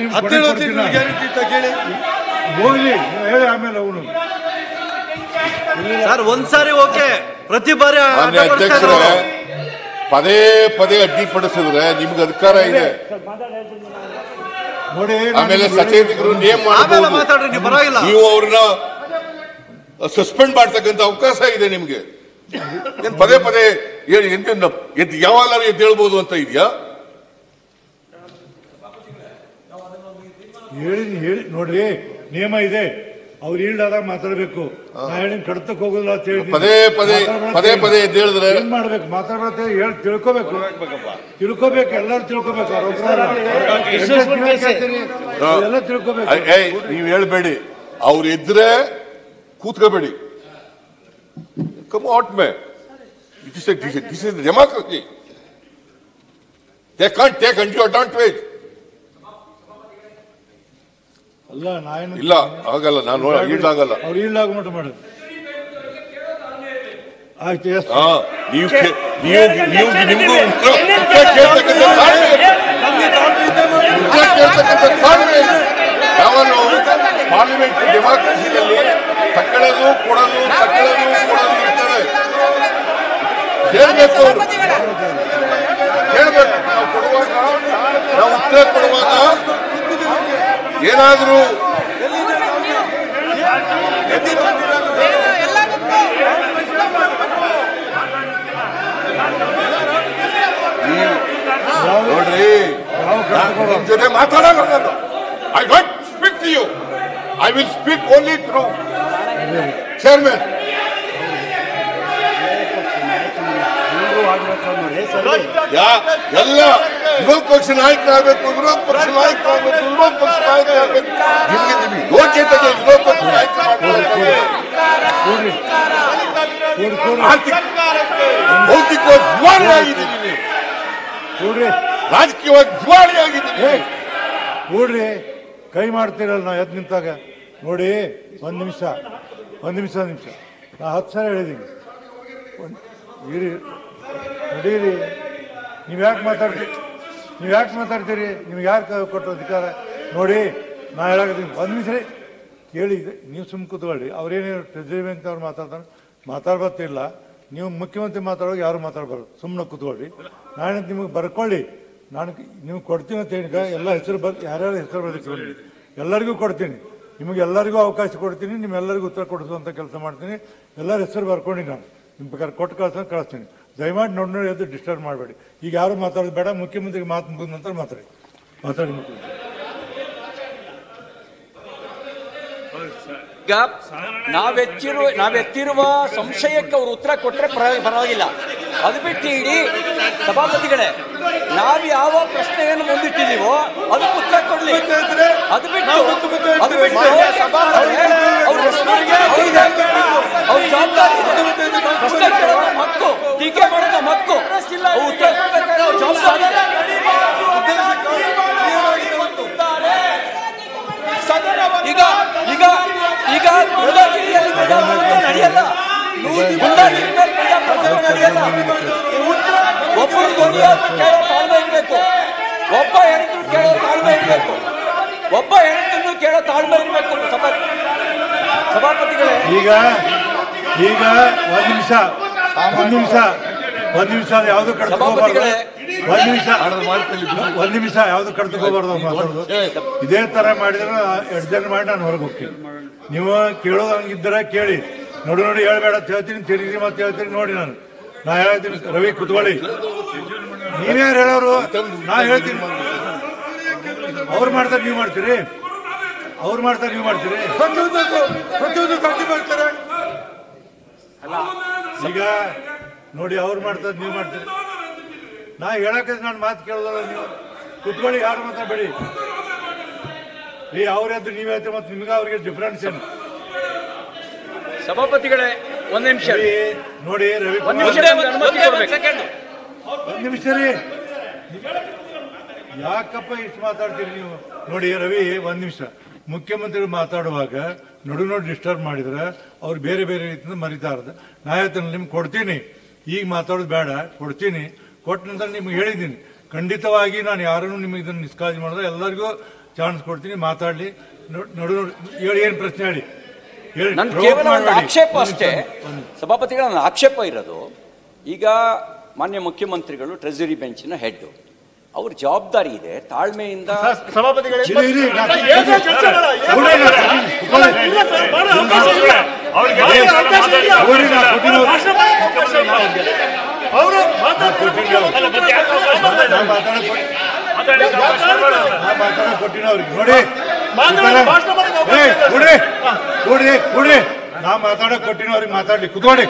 ಹೋಗ್ಲಿ ಹೇಳಿ, ಆಮೇಲೆ ಅವನು ಸರ್ ಒಂದ್ಸಾರಿ ಓಕೆ, ಪ್ರತಿ ಬಾರಿ ಅಧ್ಯಕ್ಷರೇ ಪದೇ ಪದೇ ಅಡ್ಡಿಪಡಿಸಿದ್ರೆ ನಿಮ್ಗೆ ಅಧಿಕಾರ ಇದೆ. ನೋಡಿ, ಆಮೇಲೆ ಸಚೇತಕರು ನೇಮ್ ಮಾತಾಡ್ರಿ, ನೀವು ಪರವಾಗಿಲ್ಲ. ನೀವು ಅವ್ರನ್ನ ಸಸ್ಪೆಂಡ್ ಮಾಡ್ತಕ್ಕಂಥ ಅವಕಾಶ ಇದೆ ನಿಮ್ಗೆ. ಏನ್ ಪದೇ ಪದೇ ಹೇಳಿ ಯಾವಾಗ ಎದ್ದೇಳ್ಬೋದು ಅಂತ ಇದೆಯಾ? ಹೇಳಿ ನೋಡ್ರಿ, ನಿಯಮ ಇದೆ. ಅವ್ರು ಈಲ್ಡಾದಾಗ ಮಾತಾಡ್ಬೇಕು. ನಾ ಹೇಳಿ ಕಡ್ತಕ್ಕೆ ಹೋಗೋದಿಲ್ಲ ಅಂತ ಹೇಳಿ ಪದೇ ಪದೇ ಎದ್ದೇಳಿದ್ರೆ ಏನ್ ಮಾಡ್ಬೇಕು? ಮಾತಾಡ್ಬೇಕು, ಹೇಳಿ ತಿಳ್ಕೋಬೇಕು, ಎಲ್ಲರೂ ತಿಳ್ಕೋಬೇಕು. ಎಲ್ಲ ತಿಳ್ಕೋಬೇಕು. ನೀವು ಹೇಳ್ಬೇಡಿ, ಅವ್ರು ಎದ್ರೆ ಕೂತ್ಕೋಬೇಡಿ. Come out, man. This is democracy. They can't take undue advantage. ಅಲ್ಲ, ನಾನು ಇಲ್ಲ ಆಗಲ್ಲ, ನಾನು ಈಡಾಗಲ್ಲ. ಅವ್ರು ಈಲ್ಡಾಗ ಮಟ್ಟ ಮಾಡೋದು ಆಯ್ತು. ನಿಮ್ಗೂ ಯಾವಾಗ ಪಾರ್ಲಿಮೆಂಟ್ ಡೆಮಾಕ್ರಸಿಯಲ್ಲಿ ತಕ್ಕಳದು ಕೊಡೋದು ಇರ್ತದೆ. ಹೇಳ್ಬೇಕು, ನಾವು ಕೊಡುವಾಗ, ನಾವು ಉತ್ತರ ಕೊಡುವಾಗ ಏನಾದ್ರೂ ನೋಡ್ರಿ, ನಿಮ್ ಜೊತೆ ಮಾತಾಡಲ್ಲ ನಾನು. I don't speak to you. I will speak only through chairman. ಎಲ್ಲ ವಿರೋಧ ಪಕ್ಷ ನಾಯಕರಾಗಬೇಕು, ವಿರೋಧ ಪಕ್ಷ ನಾಯಕರಾಗಬೇಕು. ನಿಮ್ಗೆ ಯೋಗ್ಯತೆ ವಿರೋಧ ಪಕ್ಷ ನಾಯಕ ಭೌತಿಕವಾಗಿ ದಿವಾಳಿ ಆಗಿದ್ದೀವಿ, ರಾಜಕೀಯವಾಗಿ ದಿವಾಳಿ ಆಗಿದ್ದೀವಿ. ನೋಡ್ರಿ, ಕೈ ಮಾಡ್ತೀರಲ್ಲ ನಾವು ಎದ್ದು ನಿಂತಾಗ. ನೋಡಿ, ಒಂದು ನಿಮಿಷ ನಾ 10 ಸಲ ಹೇಳಿದ್ದೀನಿ. ನಡೀರಿ, ನೀವು ಯಾಕೆ ಮಾತಾಡ್ತೀರಿ? ನಿಮ್ಗೆ ಯಾರು ಕೊಟ್ಟರು ಅಧಿಕಾರ? ನೋಡಿ, ನಾ ಹೇಳಾಕತ್ತೀನಿ, ಒಂದು ನಿಮಿಷ ಕೇಳಿ. ನೀವು ಸುಮ್ಮನೆ ಕೂತ್ಕೊಳ್ಳಿ. ಅವ್ರೇನು ಟ್ರೆಜರಿ ಬ್ಯಾಂಕ್ ಅವ್ರು ಮಾತಾಡ್ಬತ್ತಿಲ್ಲ. ನೀವು ಮುಖ್ಯಮಂತ್ರಿ ಮಾತಾಡೋದು ಯಾರು ಮಾತಾಡ್ಬಾರ್ದು, ಸುಮ್ಮನೆ ಕೂತ್ಕೊಳ್ಳಿ. ನಾನು ನಿಮಗೆ ಬರ್ಕೊಳ್ಳಿ, ನಾನು ನಿಮ್ಗೆ ಕೊಡ್ತೀನಿ ಅಂತ ಹೇಳಿ ಎಲ್ಲ ಹೆಸರು ಯಾರ್ಯಾರು ಹೆಸರು ಬರೀತೀನಿ, ಎಲ್ಲರಿಗೂ ಕೊಡ್ತೀನಿ. ನಿಮಗೆಲ್ಲರಿಗೂ ಅವಕಾಶ ಕೊಡ್ತೀನಿ, ನಿಮ್ಮೆಲ್ಲರಿಗೂ ಉತ್ತರ ಕೊಡಿಸುವಂಥ ಕೆಲಸ ಮಾಡ್ತೀನಿ. ಎಲ್ಲರ ಹೆಸರು ಬರ್ಕೊಂಡು ನಾನು ನಿಮ್ಮ ಪ್ರಕಾರ ಕೊಟ್ಟು ಕಳಿಸ್ತೀನಿ. ದಯಮಾಡಿ ನೋಡಿ ಅದು ಡಿಸ್ಟರ್ಬ್ ಮಾಡಬೇಡಿ. ಈಗ ಯಾರು ಮಾತಾಡೋದು ಬೇಡ. ಮುಖ್ಯಮಂತ್ರಿಗೆ ಮುಗಿದ ನಂತರ ಮಾತಾಡಿ. ಈಗ ನಾವೆತ್ತಿರುವ ಸಂಶಯಕ್ಕೆ ಅವರು ಉತ್ತರ ಕೊಟ್ಟರೆ ಪರವಾಗಿಲ್ಲ. ಅದು ಬಿಟ್ಟು ಇಡೀ ಸಭಾಪತಿಗಳೇ, ನಾವು ಯಾವ ಪ್ರಶ್ನೆಯನ್ನು ಮುಂದಿಟ್ಟಿದ್ದೀವೋ ಅದಕ್ಕೆ ಉತ್ತರ ಕೊಡ್ಲಿ. ಅದು ಬಿಟ್ಟು ಅವ್ರ ಜವಾಬ್ದಾರಿ ಹಕ್ಕು ಟೀಕೆ ಮಾಡೋದು ಮಕ್ಕು ಉತ್ತರ ಕೊಡ್ಬೇಕಾದ್ರೆ ಅವ್ರ ಜವಾಬ್ದಾರಿ ಇದೆ. ಈಗ ಈಗ ಈಗ ಗುಂಡಾಗಿರಿಯಲ್ಲಿ ಪ್ರಜಾಪ್ರಭುತ್ವ ನಡೆಯಲ್ಲ. ಗುಂಡಾಗಿರಿ ಮೇಲೆ ಪ್ರಜಾಪ್ರಭುತ್ವ ನಡೆಯಲ್ಲ. ಒಬ್ಬರು ಕೇಳೋ ತಾಳ್ಮೆ ಇರಬೇಕು. ಒಬ್ಬ ಹೆಣ್ಣಿನ ಕೇಳೋ ತಾಳ್ಮೆ ಇರಬೇಕು. ಒಬ್ಬ ಹೆಣ್ಣಿನ ಕೇಳೋ ತಾಳ್ಮೆ ಇರಬೇಕು. ಸಭಾಪತಿಗಳೇ, ಈಗ ಈಗ ಒಂದ್ ನಿಮಿಷ ಯಾವ್ದು ಕಡ್ಕೋಬಾರ್ದು. ಒಂದ್ ನಿಮಿಷ ಯಾವ್ದು ಕಡ್ಕೋಬಾರ್ದು ಮಾತಾಡೋದು. ಇದೇ ತರ ಮಾಡಿದ್ರೆ ಅಡ್ಜಸ್ಟ್ ಮಾಡಿ ನಾನು ಹೊರಗೆ ಹೋಗ್ತೀನಿ. ನೀವು ಕೇಳೋದು ಹಂಗಿದ್ರೆ ಕೇಳಿ. ನೋಡಿ ಹೇಳ್ಬೇಡ ಅಂತ ಹೇಳ್ತೀನಿ, ತಿರುಗಿ ಮತ್ತೆ ಹೇಳ್ತೀನಿ. ನೋಡಿ ನಾ ಹೇಳ್ತೀನಿ, ರವಿ ಕುತ್ಕೊಳ್ಳಿ. ನೀವ್ಯಾರು ಹೇಳೋರು? ನಾ ಹೇಳ್ತೀನಿ. ಅವ್ರು ಮಾಡ್ತಾರೆ, ನೀವು ಮಾಡ್ತೀರಿ. ಅವ್ರು ಮಾಡ್ತಾರೆ, ನೀವು ಮಾಡ್ತೀರಿ. ಈಗ ನೋಡಿ, ಅವ್ರು ಮಾಡ್ತಾರೆ, ನೀವು ಮಾಡ್ತೀರಿ. ನಾ ಹೇಳಕ್ಕೆ ನಾನು ಮಾತು ಕೇಳೋದಲ್ಲ. ನೀವು ಕುತ್ಕೊಳ್ಳಿ, ಯಾರು ಮಾತಾಡಬೇಡಿ. ಅವ್ರದ್ದು ನೀವ್ ಹೇಳ್ತೀರಿ, ಮತ್ತೆ ನಿಮ್ಗೆ ಅವ್ರಿಗೆ ಡಿಫ್ರೆನ್ಸ್ ಏನು? ಸಭಾಪತಿಗಳೇ, ಒಂದ್ ನಿಮಿಷ ನೋಡಿ. ರವಿ ಒಂದ್ ನಿಮಿಷ ರೀ. ಯಾಕಪ್ಪ ಇಷ್ಟು ಮಾತಾಡ್ತೀರಿ ನೀವು? ನೋಡಿ ರವಿ, ಒಂದ್ ನಿಮಿಷ. ಮುಖ್ಯಮಂತ್ರಿಗಳು ಮಾತಾಡುವಾಗ ನಡು ಡಿಸ್ಟರ್ಬ್ ಮಾಡಿದ್ರೆ ಅವ್ರು ಬೇರೆ ಬೇರೆ ರೀತಿಯಿಂದ ಮರಿತಾ ಇರೋದು. ನಾ ಹೇಳ್ತೇನೆ, ನಿಮ್ಗೆ ಕೊಡ್ತೀನಿ. ಈಗ ಮಾತಾಡೋದು ಬೇಡ, ಕೊಡ್ತೀನಿ. ಕೊಟ್ಟ ನಂತರ ನಿಮ್ಗೆ ಹೇಳಿದ್ದೀನಿ, ಖಂಡಿತವಾಗಿ ನಾನು ಯಾರನ್ನು ನಿಮಗೆ ಇದನ್ನು ನಿಷ್ಕಾಳಜಿ ಮಾಡಿದ್ರೆ ಎಲ್ಲರಿಗೂ ಚಾನ್ಸ್ ಕೊಡ್ತೀನಿ, ಮಾತಾಡ್ಲಿ. ನಡು ಹೇಳಿ, ಏನ್ ಪ್ರಶ್ನೆ ಹೇಳಿ. ನನ್ನ ಕೇವಲ ಒಂದು ಆಕ್ಷೇಪ ಅಷ್ಟೇ ಸಭಾಪತಿಗಳ. ನನ್ನ ಆಕ್ಷೇಪ ಇರೋದು, ಈಗ ಮಾನ್ಯ ಮುಖ್ಯಮಂತ್ರಿಗಳು ಟ್ರೆಜರಿ ಬೆಂಚಿನ ಹೆಡ್, ಅವ್ರ ಜವಾಬ್ದಾರಿ ಇದೆ. ತಾಳ್ಮೆಯಿಂದ ನಾ ಮಾತಾಡಕ್ ಕೊಟ್ಟಿನ ಅವ್ರಿಗೆ ಮಾತಾಡ್ಲಿ. ಕುತ್ಕೊಳ್ರಿ.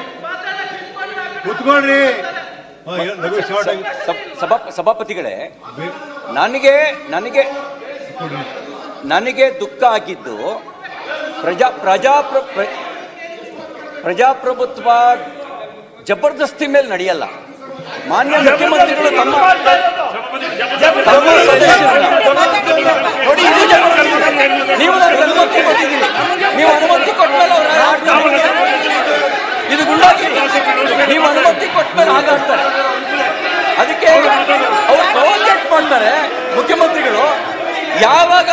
ಸಭಾಪತಿಗಳೇ, ನನಗೆ ದುಃಖ ಆಗಿದ್ದು ಪ್ರಜಾಪ್ರಭುತ್ವ ಜಬರ್ದಸ್ತಿ ಮೇಲೆ ನಡೆಯಲ್ಲ. ಮಾನ್ಯ ಮುಖ್ಯಮಂತ್ರಿಗಳು ತಮ್ಮ ನೀವು ನನಗೆ ಅನುಮತಿ ಕೊಟ್ಟಿದ್ದೀರಿ. ನೀವು ಅನುಮತಿ ಕೊಟ್ಟ ಮೇಲೆ ಅವ್ರು ಆಡ್ತಾರೆ. ಇದು ಗುಂಡಾಗಿರಿ. ನೀವು ಅನುಮತಿ ಕೊಟ್ಟ ಮೇಲೆ ಹಾಗಾಡ್ತಾರೆ. ಅದಕ್ಕೆ ಅವ್ರು ಪ್ರವೋಕೇಟ್ ಮಾಡ್ತಾರೆ ಮುಖ್ಯಮಂತ್ರಿಗಳು. ಯಾವಾಗ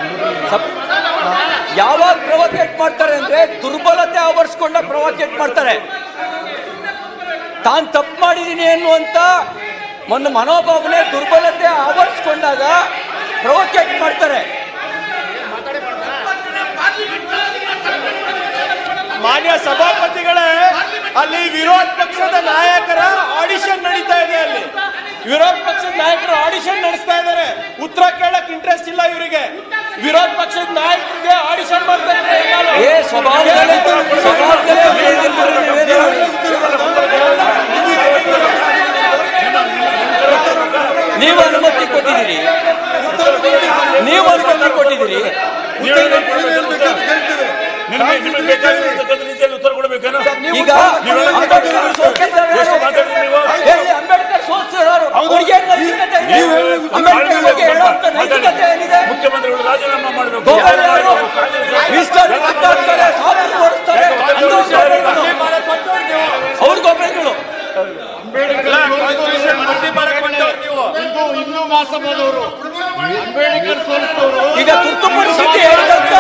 ಪ್ರವೋಕೇಟ್ ಮಾಡ್ತಾರೆ ಅಂದ್ರೆ ದುರ್ಬಲತೆ ಆವರಿಸ್ಕೊಂಡ ಪ್ರವೋಕೇಟ್ ಮಾಡ್ತಾರೆ. ತಾನು ತಪ್ಪು ಮಾಡಿದ್ದೀನಿ ಅನ್ನುವಂತ ಒಂದು ಮನೋಭಾವನೆ, ದುರ್ಬಲತೆ ಆವರಿಸ್ಕೊಂಡಾಗ ಪ್ರವೋಕೇಟ್ ಮಾಡ್ತಾರೆ. ಮಾನ್ಯ ಸಭಾಪತಿಗಳೇ, ಅಲ್ಲಿ ವಿರೋಧ ಪಕ್ಷದ ನಾಯಕರ ಆಡಿಷನ್ ನಡೀತಾ ಇದೆ. ಅಲ್ಲಿ ವಿರೋಧ ಪಕ್ಷದ ನಾಯಕರು ಆಡಿಷನ್ ನಡೆಸ್ತಾ ಇದ್ದಾರೆ. ಉತ್ತರ ಕೇಳಕ್ ಇಂಟ್ರೆಸ್ಟ್ ಇಲ್ಲ ಇವರಿಗೆ. ವಿರೋಧ ಪಕ್ಷದ ನಾಯಕರಿಗೆ ಆಡಿಷನ್ ಮಾಡ್ತಾ ಇದ್ದಾರೆ. ನೀವು ಅನುಮತಿ ಕೊಟ್ಟಿದ್ದೀರಿ. ಉತ್ತರ ಕೊಡಬೇಕೇನೋ? ಈಗ ಅಂಬೇಡ್ಕರ್ ಸೋಲ್ಸಿರೋರು ಅವ್ರಿಗೆ ನೈತಿಕತೆ ಏನಿದೆ? ಮುಖ್ಯಮಂತ್ರಿಗಳು ರಾಜೀನಾಮೆ ಮಾಡಬೇಕು. ಅವ್ರ ಗೋಪೆಗಳು ಈಗ ತುರ್ತು ಪರಿಸ್ಥಿತಿ ಹೇಳಿದಂತ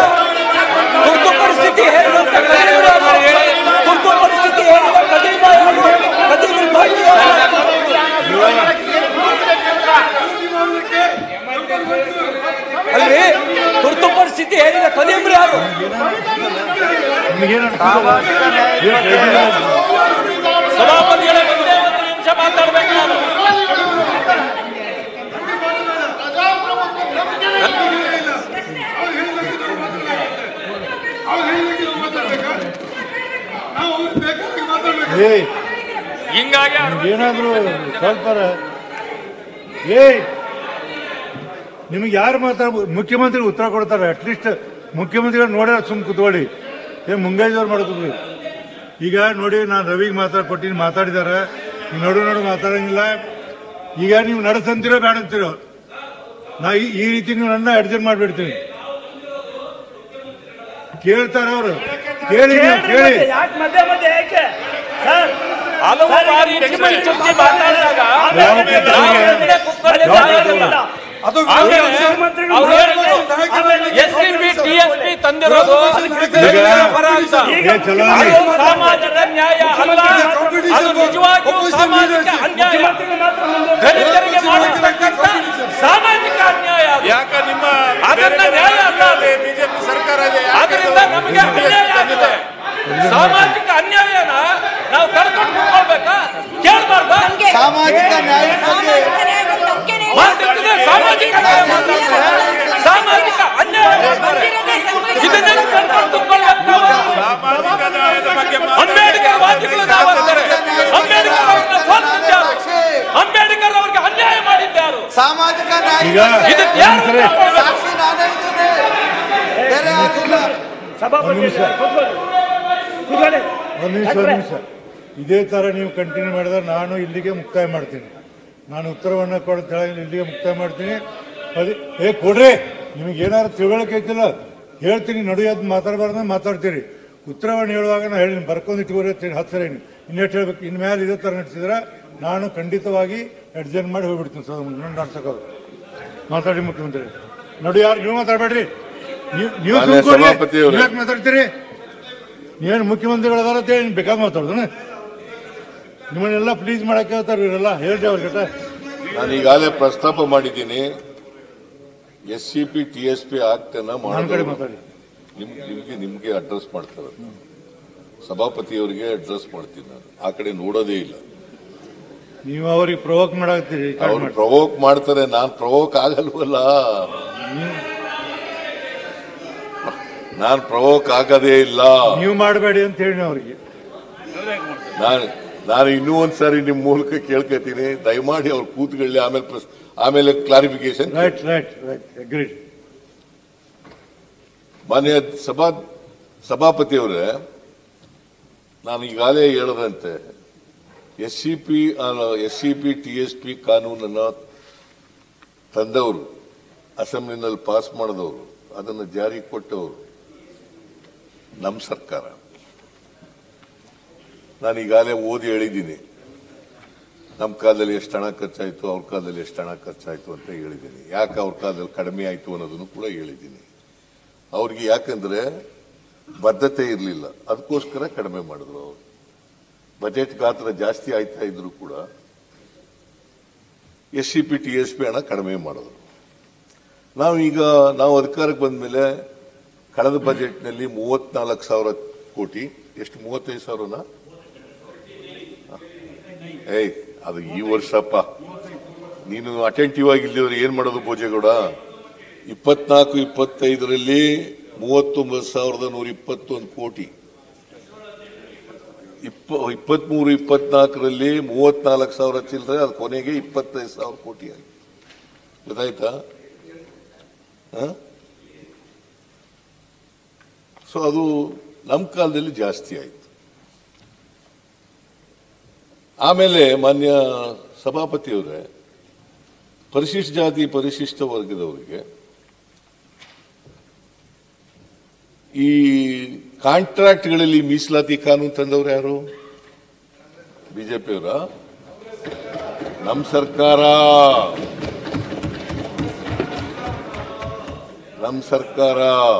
ಅಲ್ರಿ, ತುರ್ತು ಪರಿಸ್ಥಿತಿ ಹೇಳಿದ ಕದೀಮ್ರಿ ಯಾರು? ಸಭಾಪತಿಗಳ ಮುಂದೆ ಒಂದು ನಿಮಿಷ ಮಾತಾಡ್ಬೇಕು ನಾನು. ಹಿಂಗಾಗಿ ಏನಾದ್ರು ಸ್ವಲ್ಪ ನಿಮಗೆ ಯಾರು ಮುಖ್ಯಮಂತ್ರಿ ಉತ್ತರ ಕೊಡ್ತಾರೆ? ಅಟ್ಲೀಸ್ಟ್ ಮುಖ್ಯಮಂತ್ರಿಗಳು ನೋಡ್ಯಾರ ಸುಮ್ ಕುತ್ಕೊಳ್ಳಿ. ಮುಂಗೈದವ್ರು ಮಾಡ್ಕೊಡ್ರಿ. ಈಗ ನೋಡಿ, ನಾನು ರವಿಗೆ ಕೊಟ್ಟಿನಿ, ಮಾತಾಡಿದಾರೆ. ನಡು ಮಾತಾಡಂಗಿಲ್ಲ. ಈಗ ನೀವು ನಡೆಸಂತೀರೋ ಬೇಡ ಅಂತೀರೋ, ನಾ ಈ ರೀತಿ ನೀವು ನನ್ನ ಅಡ್ಜಸ್ಟ್ ಮಾಡಿಬಿಡ್ತೀನಿ. ಕೇಳ್ತಾರ ಅವರು, ಕೇಳಿ ನೀವು ಕೇಳಿ. ಹಲವು ಬಾರಿ ಚುಚ್ಚಿ ಮಾತಾಡಿದಾಗ SCP-TSP ತಂದಿರೋದು ಸಾಮಾಜಿಕ ನ್ಯಾಯ ಅಲ್ಲ, ಅದು ನಿಜವಾಗಿಯೂ ಸಾಮಾಜಿಕ ಅನ್ಯಾಯ, ದಲಿತರಿಗೆ ಮಾಡಿರ್ತಕ್ಕಂಥ ಸಾಮಾಜಿಕ ಅನ್ಯಾಯ. ಅದನ್ನ ನ್ಯಾಯ ಅಲ್ಲ, ಬಿಜೆಪಿ ಸರ್ಕಾರ ಅದರಿಂದ ನಮಗೆ ಅನ್ಯಾಯ ಆಗಿದೆ. ಸಾಮಾಜಿಕ ಅನ್ಯಾಯನ ನಾವು ತಡ್ಕೊಂಡು ಕೂತ್ಕೊಳ್ಬೇಕಾ? ಕೇಳಬಾರ್ದ? ಸಾಮಾಜಿಕ ನ್ಯಾಯ ಮಾತಾಡ್ತಿದ್ರೆ ಸಾಮಾಜಿಕ ನ್ಯಾಯ ಮಾತಾಡ್ತಾರೆ, ಸಾಮಾಜಿಕ ಅನ್ಯಾಯ ಮಾಡ್ತಾರೆ. ಇದನ್ನೆಲ್ಲ ತಡ್ಕೊಂಡು ಕೂತ್ಕೊಳ್ಬೇಕು ನಾವು. ಅಂಬೇಡ್ಕರ್ ವಾದಿಗಳು ನಾವು ಅಂತಾರೆ. ಅಂಬೇಡ್ಕರ್ ಅವ್ರನ್ನ ಸೋಲಿಸಿದ್ಯಾರು? ಅಂಬೇಡ್ಕರ್ ಅವ್ರಿಗೆ ಅನ್ಯಾಯ ಮಾಡಿದ್ಯಾರು? ಸಾಮಾಜಿಕ ನ್ಯಾಯ ಇದಕ್ಕೆ ಯಾರು ಸಾಕ್ಷಿ ನಾನೇ ಇದ್ದೇನೆ, ಬೇರೆ ಯಾರಿಲ್ಲ. ಒಂದು ನಿಮಿಷ. ಇದೇ ತರ ನೀವು ಕಂಟಿನ್ಯೂ ಮಾಡಿದ್ರೆ ನಾನು ಇಲ್ಲಿಗೆ ಮುಕ್ತಾಯ ಮಾಡ್ತೀನಿ. ನಾನು ಉತ್ತರವನ್ನು ಕೊಡ ಇಲ್ಲಿಗೆ ಮುಕ್ತಾಯ ಮಾಡ್ತೀನಿ. ಕೊಡ್ರಿ, ನಿಮಗೆ ಏನಾದ್ರು ತಿಳುವಳಿಕೆ ಐತಿಲ್ಲ ಹೇಳ್ತೀನಿ. ನಡುವೆ ಮಾತಾಡಬಾರ್ದು ಮಾತಾಡ್ತೀರಿ. ಉತ್ತರವನ್ನು ಹೇಳುವಾಗ ನಾನು ಹೇಳಿ ಬರ್ಕೊಂಡು ಇಟ್ಕೋರಿ 10 ಸರಿ. ಇನ್ನೆಷ್ಟು ಹೇಳ್ಬೇಕು? ಇನ್ಮೇಲೆ ಇದೇ ಥರ ನಡೆಸಿದ್ರೆ ನಾನು ಖಂಡಿತವಾಗಿ ಅಡ್ಜಸ್ಟ್ ಮಾಡಿ ಹೋಗ್ಬಿಡ್ತೀನಿ. ನಡ್ಸೋದು ಮಾತಾಡಿ ಮುಖ್ಯಮಂತ್ರಿ. ನೋಡಿ, ಯಾರು ನೀವು ಮಾತಾಡಬೇಡ್ರಿ. ನೀವು ಯಾಕೆ ಮಾತಾಡ್ತೀರಿ? ನೀವೇನು ಮುಖ್ಯಮಂತ್ರಿಗಳದಾರ ಬೇಕಾದ ಮಾತಾಡೋದು? ನಿಮ್ಮನ್ನೆಲ್ಲ ಪ್ಲೀಸ್ ಮಾಡಕ್ಕೆ ಹೇಳ್ತಾರೆ ಇವರೆಲ್ಲ. ಹೇಳ್ರಿ ಅವ್ರ ನಾನು ಈಗಾಗಲೇ ಪ್ರಸ್ತಾಪ ಮಾಡಿದ್ದೀನಿ. SCP-TSP ಆಕ್ಟನ್ನ ಮಾತಾಡಿ. ನಿಮ್ಗೆ ಅಡ್ರೆಸ್ ಮಾಡ್ತಾರೆ, ಸಭಾಪತಿಯವರಿಗೆ ಅಡ್ರೆಸ್ ಮಾಡ್ತೀನಿ. ನಾನು ಆ ಕಡೆ ನೋಡೋದೇ ಇಲ್ಲ. ನೀವು ಅವ್ರಿಗೆ ಪ್ರವೋಕ್ ಮಾಡಾಕ್ತೀರಿ. ಅವ್ರು ಪ್ರವೋಕ್ ಮಾಡ್ತಾರೆ, ನಾನ್ ಪ್ರವೋಕ್ ಆಗಲ್ವಲ್ಲ. ನಾನ್ ಪ್ರವೋಕ್ ಆಗೋದೇ ಇಲ್ಲ. ನೀವು ಮಾಡಬೇಡಿ ಅಂತ ಹೇಳಿ ಅವ್ರಿಗೆ. ನಾನು ಇನ್ನೂ ಒಂದ್ಸಾರಿ ನಿಮ್ ಮೂಲಕ ಕೇಳ್ಕೊತೀನಿ, ದಯಮಾಡಿ ಅವ್ರು ಕೂತ್ಕೊಳ್ಳಿ, ಆಮೇಲೆ ಕ್ಲಾರಿಫಿಕೇಶನ್. ಅಗ್ರೀಡ್. ಮಾನ್ಯ ಸಭಾಪತಿಯವರೇ, ನಾನು ಈಗಾಗಲೇ ಹೇಳದಂತೆ SCP-TSP ಕಾನೂನನ್ನ ತಂದವರು, ಅಸೆಂಬ್ಲಿನಲ್ಲಿ ಪಾಸ್ ಮಾಡಿದವರು, ಅದನ್ನು ಜಾರಿ ಕೊಟ್ಟವರು ನಮ್ಮ ಸರ್ಕಾರ. ನಾನು ಈಗಾಗಲೇ ಓದಿ ಹೇಳಿದ್ದೀನಿ. ನಮ್ಮ ಕಾಲದಲ್ಲಿ ಎಷ್ಟು ಹಣ ಖರ್ಚಾಯಿತು, ಅವ್ರ ಕಾಲದಲ್ಲಿ ಎಷ್ಟು ಹಣ ಖರ್ಚಾಯಿತು ಅಂತ ಹೇಳಿದ್ದೀನಿ. ಯಾಕೆ ಅವ್ರ ಕಾಲದಲ್ಲಿ ಕಡಿಮೆ ಆಯಿತು ಅನ್ನೋದನ್ನು ಕೂಡ ಹೇಳಿದ್ದೀನಿ. ಅವ್ರಿಗೆ ಯಾಕಂದ್ರೆ ಬದ್ಧತೆ ಇರಲಿಲ್ಲ, ಅದಕ್ಕೋಸ್ಕರ ಕಡಿಮೆ ಮಾಡಿದ್ರು. ಅವರು ಬಜೆಟ್ ಗಾತ್ರ ಜಾಸ್ತಿ ಆಯ್ತಾ ಇದ್ರು ಕೂಡ SCP-TSP ಹಣ ಕಡಿಮೆ ಮಾಡಿದ್ರು. ನಾವು ಅಧಿಕಾರಕ್ಕೆ ಬಂದ ಮೇಲೆ ಕಳೆದ ಬಜೆಟ್ನಲ್ಲಿ 34,000 ಕೋಟಿ, ಎಷ್ಟು 35,000ನ ಅದು ಈ ವರ್ಷಪ್ಪ. ನೀನು ಅಟೆಂಟಿವ್ ಆಗಿ ಇಲ್ಲಿದ್ರೆ ಏನ್ ಮಾಡೋದು ಭೋಜೇಗೌಡ? 24-25ರಲ್ಲಿ 39,121 ಕೋಟಿ, 23-24ರಲ್ಲಿ 34,000 ಚಿಲ್ಲರೆ, ಅದು ಕೊನೆಗೆ 25,000 ಕೋಟಿ ಆಗಿ. ಗೊತ್ತಾಯ್ತಾ? ಸೊ ಅದು ನಮ್ಮ ಕಾಲದಲ್ಲಿ ಜಾಸ್ತಿ ಆಯ್ತು. ಆಮೇಲೆ ಮಾನ್ಯ ಸಭಾಪತಿಯವರೇ, ಪರಿಶಿಷ್ಟ ಜಾತಿ ಪರಿಶಿಷ್ಟ ವರ್ಗದವರಿಗೆ ಈ ಕಾಂಟ್ರಾಕ್ಟ್ಗಳಲ್ಲಿ ಮೀಸಲಾತಿ ಕಾನೂನು ತಂದವರು ಯಾರು? ಬಿಜೆಪಿಯವರ? ನಮ್ಮ ಸರ್ಕಾರ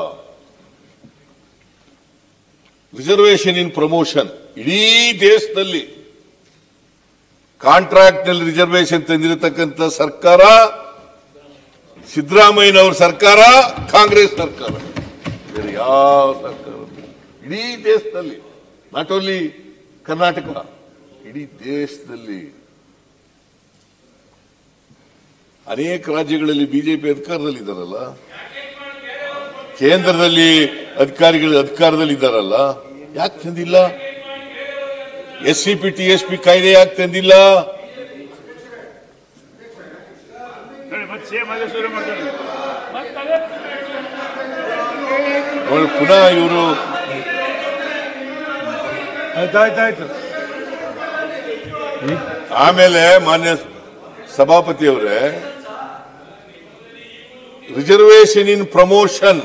ರಿಸರ್ವೇಶನ್ ಇನ್ ಪ್ರಮೋಷನ್ ಇಡೀ ದೇಶದಲ್ಲಿ ಕಾಂಟ್ರಾಕ್ಟ್ ನಲ್ಲಿ ರಿಸರ್ವೇಶನ್ ತಂದಿರತಕ್ಕಂಥ ಸರ್ಕಾರ ಸಿದ್ದರಾಮಯ್ಯನವರ ಸರ್ಕಾರ, ಕಾಂಗ್ರೆಸ್ ಸರ್ಕಾರ, ಬೇರೆ ಯಾವ ಸರ್ಕಾರ ಇಡೀ ದೇಶದಲ್ಲಿ, ನಾಟ್ ಓನ್ಲಿ ಕರ್ನಾಟಕ, ಇಡೀ ದೇಶದಲ್ಲಿ ಅನೇಕ ರಾಜ್ಯಗಳಲ್ಲಿ ಬಿಜೆಪಿ ಅಧಿಕಾರದಲ್ಲಿದ್ದಾರಲ್ಲ, ಕೇಂದ್ರದಲ್ಲಿ ಅಧಿಕಾರಿಗಳು ಅಧಿಕಾರದಲ್ಲಿ ಇದ್ದಾರಲ್ಲ, ಯಾಕೆ ತಂದಿಲ್ಲ? SCP-TSP ಕಾಯ್ದೆ ಯಾಕೆ ತಂದಿಲ್ಲ? ಪುನಃ ಇವರು ಆಯ್ತಾಯ್ತಾಯ್ತು. ಆಮೇಲೆ ಮಾನ್ಯ ಸಭಾಪತಿಯವರೇ, ರಿಸರ್ವೇಶನ್ ಇನ್ ಪ್ರಮೋಷನ್,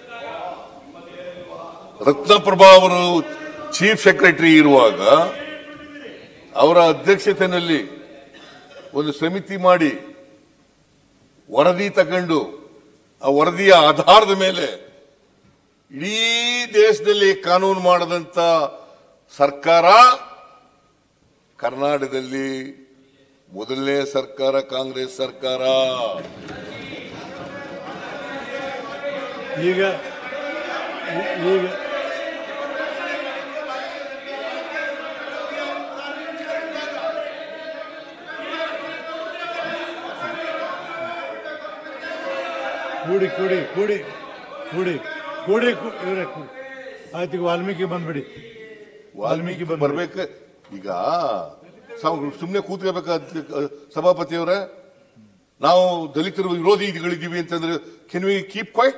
ರತ್ನಪ್ರಭಾ ಅವರು ಚೀಫ್ ಸೆಕ್ರೆಟರಿ ಇರುವಾಗ ಅವರ ಅಧ್ಯಕ್ಷತೆಯಲ್ಲಿ ಒಂದು ಸಮಿತಿ ಮಾಡಿ ವರದಿ ತಗೊಂಡು ಆ ವರದಿಯ ಆಧಾರದ ಮೇಲೆ ಇಡೀ ದೇಶದಲ್ಲಿ ಕಾನೂನು ಮಾಡದಂತ ಸರ್ಕಾರ ಕರ್ನಾಟಕದಲ್ಲಿ ಮೊದಲನೇ ಸರ್ಕಾರ ಕಾಂಗ್ರೆಸ್ ಸರ್ಕಾರ. ಈಗ ಕೂಡಿ ಕೂಡಿ ಕೂಡಿ ಕೂಡಿ ಕೂಡಿ ಇವರೇ ಆಯ್ತು. ಈಗ ವಾಲ್ಮೀಕಿ ಬಂದ್ಬಿಡಿ. ವಾಲ್ಮೀಕಿ ಬರ್ಬೇಕು. ಈಗ ಸುಮ್ಮನೆ ಕೂತ್ಕೋಬೇಕ ಸಭಾಪತಿಯವರೇ? ನಾವು ದಲಿತರ ವಿರೋಧಿಗಳಿದ್ದೀವಿ ಅಂತಂದ್ರೆ ಕೆನ್ ವಿ ಕೀಪ್ ಕ್ವೈಟ್?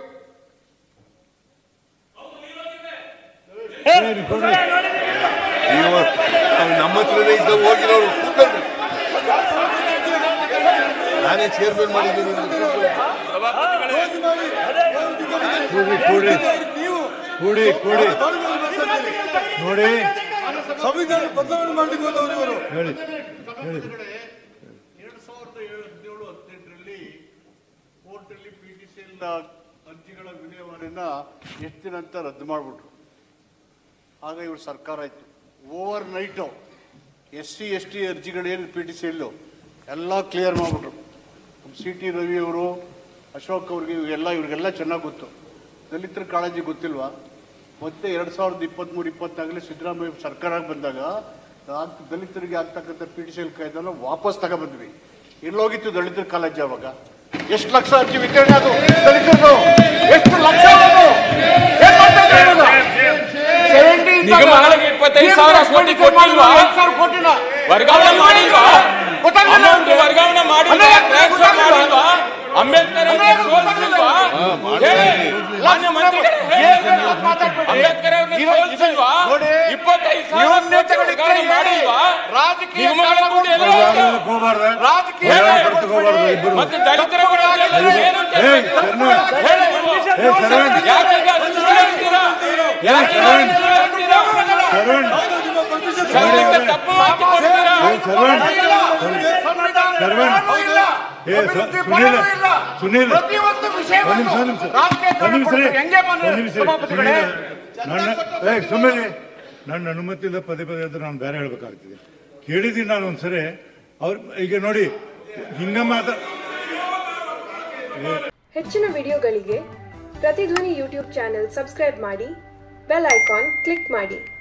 ನಮ್ಮ ಹತ್ರನೇ ಇದ್ದ ಹೋಗಿರೋರು ನಾನೇ ಚೇರ್ಮನ್ ಮಾಡಿದ್ದೀನಿ. ಕೂಡಿ ಕೂಡಿ ನೋಡಿ, ಸಂವಿಧಾನ ಬದಲಾವಣೆ ಮಾಡಲಿಕ್ಕೆ ಹೇಳಿ ಹೇಳಿ. 2017-18ರಲ್ಲಿ ಕೋರ್ಟಲ್ಲಿ PTCL ಅರ್ಜಿಗಳ ವಿಲೇವಾರಿನ ಎಷ್ಟು ದಿನ ಅಂತ ರದ್ದು ಮಾಡಿಬಿಟ್ರು. ಆಗ ಇವ್ರ ಸರ್ಕಾರ ಇತ್ತು. ಓವರ್ ನೈಟು SC ST ಅರ್ಜಿಗಳೇನು PTCL ಎಲ್ಲ ಕ್ಲಿಯರ್ ಮಾಡಿಬಿಟ್ರು. CT ರವಿ ಅವರು, ಅಶೋಕ್ ಅವ್ರಿಗೆ, ಇವ್ರಿಗೆಲ್ಲ ಚೆನ್ನಾಗಿ ಗೊತ್ತು. ದಲಿತರ ಕಾಳಜಿ ಗೊತ್ತಿಲ್ವಾ? ಮತ್ತೆ 2023-24 ಸಿದ್ದರಾಮಯ್ಯ ಸರ್ಕಾರ ಬಂದಾಗ ದಲಿತರಿಗೆ ಆಗ್ತಕ್ಕಂಥ PTCL ಕಾಯ್ದೆನ ವಾಪಸ್ ತಗೊಬಂದ್ವಿ. ಎಲ್ಲೋಗಿತ್ತು ದಲಿತರ ಕಾಳಜಿ? ಅವಾಗ ಎಷ್ಟು ಲಕ್ಷ ಅರ್ಜಿ ವಿತರಣೆ ಅದು ದಲಿತರದು? ಎಷ್ಟು ಲಕ್ಷ? ನಿಗಮಗಳಿಗೆ 25,000 ಕೋಟಿ ಕೊಟ್ಟಿಲ್ವಾ? ವರ್ಗಾವಣೆ ಮಾಡಿಲ್ವಾ? ವರ್ಗಾವಣೆ ಮಾಡಿಲ್ವಾ? ಟ್ರಾನ್ಸ್ಫರ್ ಮಾಡಿಲ್ವಾ? ಅಂಬೇಡ್ಕರ್ ಸೋಲಿಸಿಲ್ವಾ? ಮಾನ್ಯ ಮಂತ್ರಿಗಳೇ, ಅಂಬೇಡ್ಕರ್ ಅವರನ್ನು ಸೋಲಿಸಿಲ್ವಾ? 25,000 ವರ್ಗಾವಣೆ ಮಾಡಿಲ್ವಾ? ಮತ್ತೆ ದಲಿತರ ಸುನೀಲ್ ಸುಮ್ಮನೆ ನನ್ನ ಅನುಮತಿ ಇಲ್ಲ. ಪದೇ ಪದೇ ಅಂತ ನಾನು ಬೇರೆ ಹೇಳ್ಬೇಕಾಗ್ತದೆ. ಕೇಳಿದ್ದೀನಿ ನಾನು ಒಂದ್ಸರಿ. ಅವ್ರು ಈಗ ನೋಡಿ ಹಿಂಗ ಹೆಚ್ಚಿನ ವಿಡಿಯೋಗಳಿಗೆ ಪ್ರತಿಧ್ವನಿ ಯೂಟ್ಯೂಬ್ ಚಾನೆಲ್ ಸಬ್ಸ್ಕ್ರೈಬ್ ಮಾಡಿ, ಬೆಲ್ ಐಕಾನ್ ಕ್ಲಿಕ್ ಮಾಡಿ.